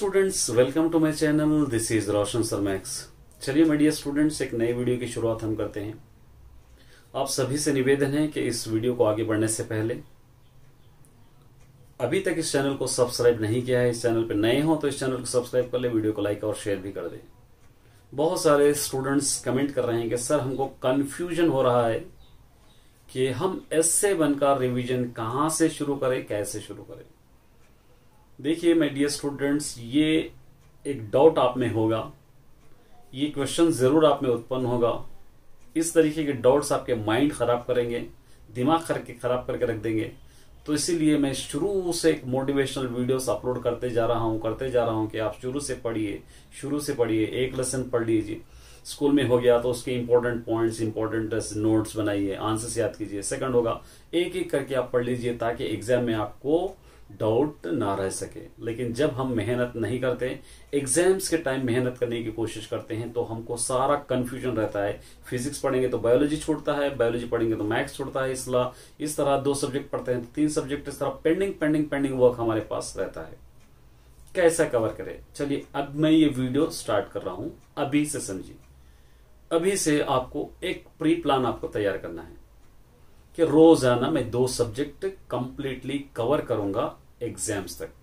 Students, welcome to my channel. This is Roshan sir Max. चलिए मेरे dear students, एक नए वीडियो की शुरुआत हम करते हैं। आप सभी से निवेदन है कि इस वीडियो को आगे बढ़ने से पहले अभी तक इस चैनल को सब्सक्राइब नहीं किया है, इस चैनल पर नए हो तो इस चैनल को सब्सक्राइब कर ले, वीडियो को लाइक और शेयर भी कर दें। बहुत सारे स्टूडेंट्स कमेंट कर रहे हैं कि सर हमको कंफ्यूजन हो रहा है कि हम S7 का रिवीजन कहां से शुरू करें, कैसे शुरू करें। देखिए माय डियर स्टूडेंट्स, ये एक डाउट आप में होगा, ये क्वेश्चन जरूर आप में उत्पन्न होगा। इस तरीके के डाउट्स आपके माइंड खराब करेंगे, दिमाग खराब करके रख देंगे। तो इसीलिए मैं शुरू से एक मोटिवेशनल वीडियोस अपलोड करते जा रहा हूं कि आप शुरू से पढ़िए। एक लेसन पढ़ लीजिए, स्कूल में हो गया तो उसके इंपॉर्टेंट पॉइंट्स, इंपॉर्टेंट नोट्स बनाइए, आंसर्स याद कीजिए। सेकंड होगा, एक एक करके आप पढ़ लीजिए ताकि एग्जाम में आपको डाउट ना रह सके। लेकिन जब हम मेहनत नहीं करते, एग्जाम्स के टाइम मेहनत करने की कोशिश करते हैं, तो हमको सारा कंफ्यूजन रहता है। फिजिक्स पढ़ेंगे तो बायोलॉजी छूटता है, बायोलॉजी पढ़ेंगे तो मैथ्स छूटता है। इस तरह 2 सब्जेक्ट पढ़ते हैं तो 3 सब्जेक्ट इस तरह पेंडिंग वर्क हमारे पास रहता है। कैसा कवर करें? चलिए अब मैं ये वीडियो स्टार्ट कर रहा हूं। अभी से समझिए, अभी से आपको एक प्री प्लान आपको तैयार करना है कि रोजाना मैं 2 सब्जेक्ट कंप्लीटली कवर करूंगा एग्जाम्स तक।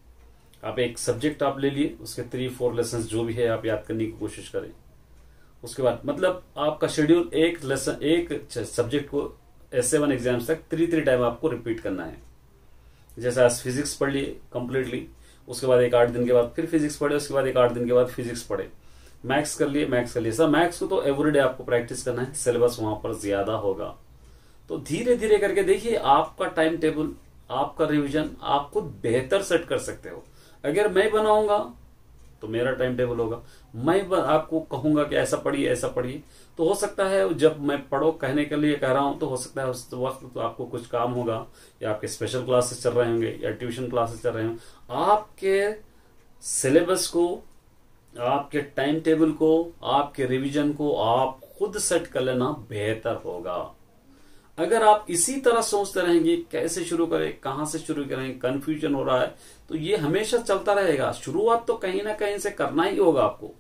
आप एक सब्जेक्ट आप ले लिए, उसके 3-4 लेसन जो भी है आप याद करने की कोशिश करें। उसके बाद मतलब आपका शेड्यूल एक सब्जेक्ट को S7 एग्जाम्स तक 3 टाइम आपको रिपीट करना है। जैसे आज फिजिक्स पढ़ लिए कंप्लीटली, उसके बाद एक 8 दिन के बाद फिर फिजिक्स पढ़े, उसके बाद एक 8 दिन के बाद फिजिक्स पढ़े। मैथ्स कर लिए सर, मैथ्स को तो एवरीडे आपको प्रैक्टिस करना है, सिलेबस वहां पर ज्यादा होगा। तो धीरे धीरे करके देखिए, आपका टाइम टेबल, आपका रिवीजन आप खुद बेहतर सेट कर सकते हो। अगर मैं बनाऊंगा तो मेरा टाइम टेबल होगा, मैं आपको कहूंगा कि ऐसा पढ़िए, तो हो सकता है जब मैं पढ़ो कहने के लिए कह रहा हूं तो हो सकता है उस वक्त तो आपको कुछ काम होगा, या आपके स्पेशल क्लासेस चल रहे होंगे, या ट्यूशन क्लासेस चल रहे होंगे। आपके सिलेबस को, आपके टाइम टेबल को, आपके रिवीजन को आप खुद सेट कर लेना बेहतर होगा। अगर आप इसी तरह सोचते रहेंगे कैसे शुरू करें, कहां से शुरू करें, कंफ्यूजन हो रहा है, तो ये हमेशा चलता रहेगा। शुरुआत तो कहीं ना कहीं से करना ही होगा आपको।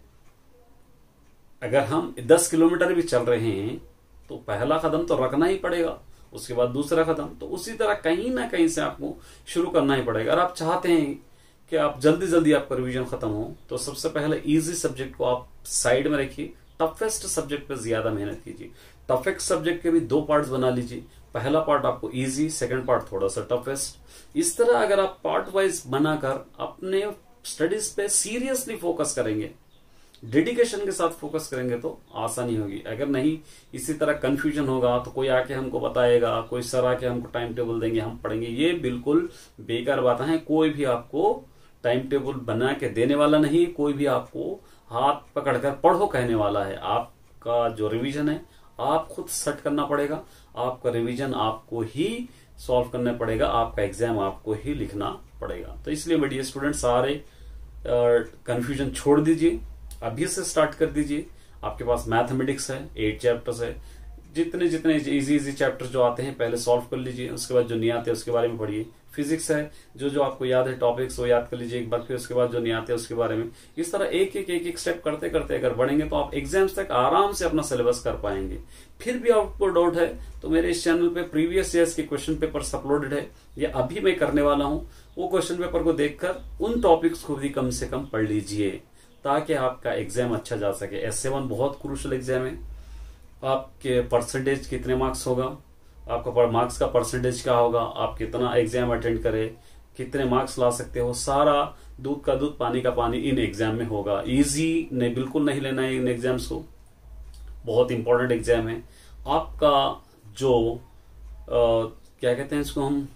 अगर हम 10 किलोमीटर भी चल रहे हैं तो पहला कदम तो रखना ही पड़ेगा, उसके बाद दूसरा कदम, तो उसी तरह कहीं ना कहीं से आपको शुरू करना ही पड़ेगा। अगर आप चाहते हैं कि आप जल्दी आपका रिवीजन खत्म हो, तो सबसे पहले इजी सब्जेक्ट को आप साइड में रखिए, टफेस्ट सब्जेक्ट पे ज्यादा मेहनत कीजिए। टफेस्ट सब्जेक्ट के भी 2 पार्ट्स बना लीजिए, पहला पार्ट आपको इजी, सेकंड पार्ट थोड़ा सा टफेस्ट। इस तरह अगर आप पार्ट वाइज बनाकर अपने स्टडीज पे सीरियसली फोकस करेंगे, डेडिकेशन के साथ फोकस करेंगे तो आसानी होगी। अगर नहीं, इसी तरह कंफ्यूजन होगा तो कोई आके हमको बताएगा, कोई सर आके हमको टाइम टेबल देंगे, हम पढ़ेंगे, ये बिल्कुल बेकार बात है। कोई भी आपको टाइम टेबल बना के देने वाला नहीं, कोई भी आपको हाथ पकड़कर पढ़ो कहने वाला है। आपका जो रिवीजन है आप खुद सेट करना पड़ेगा, आपका रिवीजन आपको ही सॉल्व करना पड़ेगा, आपका एग्जाम आपको ही लिखना पड़ेगा। तो इसलिए मेरे स्टूडेंट सारे कंफ्यूजन छोड़ दीजिए, अभी से स्टार्ट कर दीजिए। आपके पास मैथमेटिक्स है, 8 चैप्टर्स है, जितने इजी चैप्टर्स जो आते हैं पहले सॉल्व कर लीजिए, उसके बाद जो नहीं आते उसके बारे में पढ़िए। फिजिक्स है, जो आपको याद है टॉपिक्स वो याद कर लीजिए एक बार, फिर उसके बाद जो नहीं आते उसके बारे में। इस तरह एक स्टेप करते करते अगर बढ़ेंगे तो आप एग्जाम्स तक आराम से अपना सिलेबस कर पाएंगे। फिर भी आपको डाउट है तो मेरे इस चैनल पे प्रीवियस ईयर्स के क्वेश्चन पेपर्स अपलोडेड है, या अभी मैं करने वाला हूं। वो क्वेश्चन पेपर को देखकर उन टॉपिक्स को भी कम से कम पढ़ लीजिए ताकि आपका एग्जाम अच्छा जा सके। S7 बहुत क्रूशियल एग्जाम है। आपके परसेंटेज कितने मार्क्स होगा, आपका मार्क्स का परसेंटेज क्या होगा, आप कितना एग्जाम अटेंड करें, कितने मार्क्स ला सकते हो, सारा दूध का दूध पानी का पानी इन एग्जाम में होगा। इजी नहीं, बिल्कुल नहीं लेना है इन एग्जाम्स को, बहुत इंपॉर्टेंट एग्जाम है। आपका जो क्या कहते हैं इसको हम,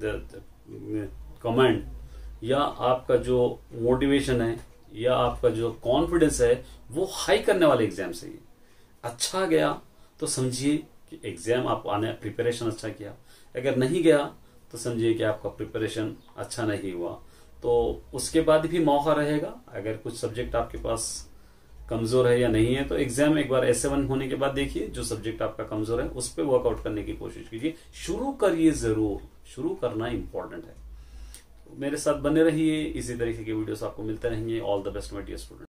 कमेंट, या आपका जो मोटिवेशन है, या आपका जो कॉन्फिडेंस है, वो हाई करने वाले एग्जाम से। अच्छा गया तो समझिए कि एग्जाम आप आने प्रिपरेशन अच्छा किया, अगर नहीं गया तो समझिए कि आपका प्रिपरेशन अच्छा नहीं हुआ। तो उसके बाद भी मौका रहेगा, अगर कुछ सब्जेक्ट आपके पास कमजोर है या नहीं है तो एग्जाम एक बार S7 होने के बाद देखिए, जो सब्जेक्ट आपका कमजोर है उस पर वर्कआउट करने की कोशिश कीजिए। शुरू करिए, जरूर शुरू करना इंपॉर्टेंट है। मेरे साथ बने रहिए, इसी तरीके के वीडियोस आपको मिलते रहेंगे। All the best my dear student.